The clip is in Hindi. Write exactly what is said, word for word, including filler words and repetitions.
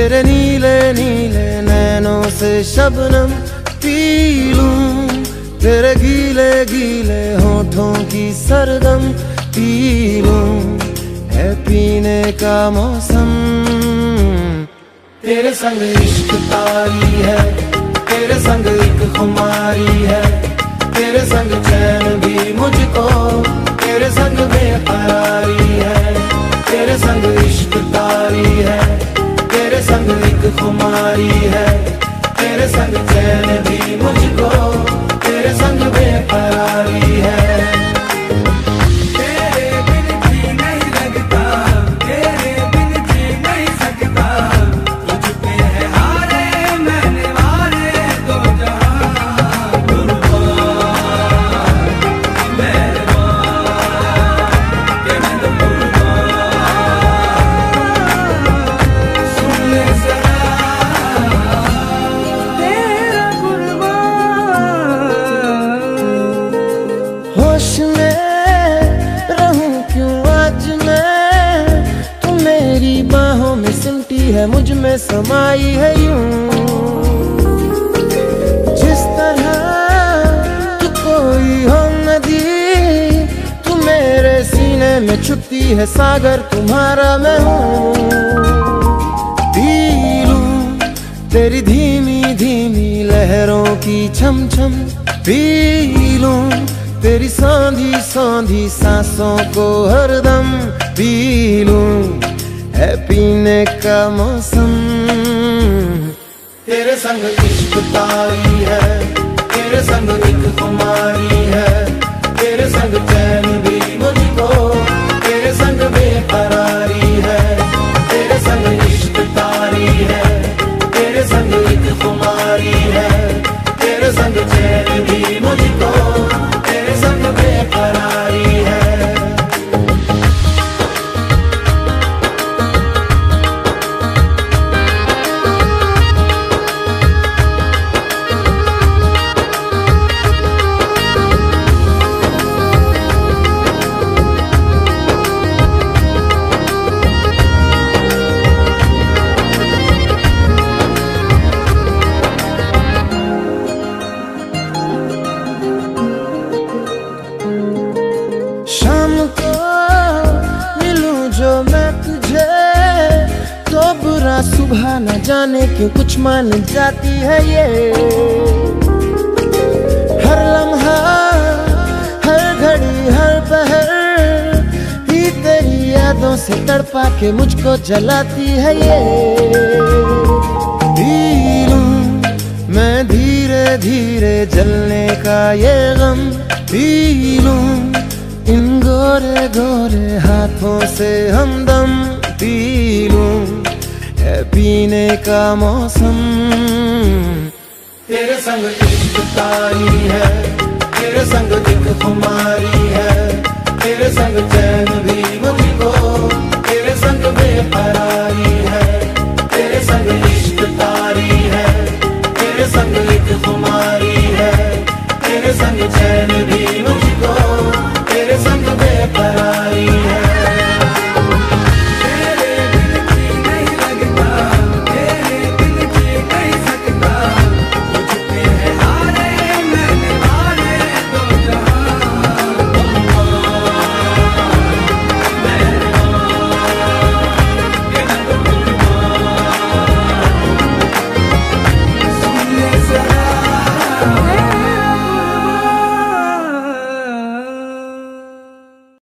तेरे नीले नीले नैनों से शबनम पी लूं, तेरे गीले गीले होठों की सरगम पी लूं, है पीने का मौसम। तेरे संग इश्क तारी है, तेरे संग एक खुमारी है, तेरे संग चैन भी मुझको, तेरे संग बेकरारी है। तेरे संग इश्क तारी है, तेरे संग एक खुमारी है, तेरे संग चैन भी मुझको, तेरे संग बेकरारी है। है मुझ में समाई है यूं, जिस तरह तू कोई हो नदी, तू मेरे सीने में छुपती है सागर तुम्हारा मैं हूँ। पी लूं तेरी धीमी धीमी लहरों की छम छम, पी लूं तेरी सौंधी सौंधी सांसों को हरदम, पी लूं है पीने का मौसम। तेरे संग इश्क तारी है, तेरे संग एक खुमारी है, तेरे संग चैन भी मुझको, तेरे संग बेकरारी है। तेरे संग इश्क तारी है, तेरे संग एक खुमारी है, तेरे संग चैन भी मुझको, तेरे संग बेकरारी है। सुबह न जाने क्यों कुछ मान जाती है ये, हर लम्हा हर घड़ी हर पहर ही तेरी यादों से तड़पा के मुझको जलाती है ये। पी लूं मैं धीरे धीरे जलने का ये गम, पी लूं इन गोरे गोरे हाथों से हमदम, पी लूं है पीने का मौसम। तेरे संग इश्क तारी है, तेरे संग एक खुमारी है, तेरे संग